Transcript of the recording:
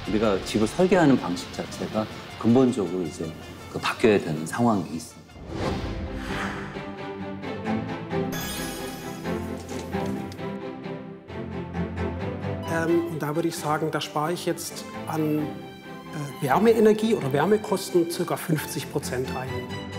우리가 집을 설계하는 방식 자체가 근본적으로 이제 바뀌어야 되는 상황이 있습니다. Und da würde ich sagen, da spare ich jetzt an Wärmeenergie oder Wärmekosten ca. 50% ein.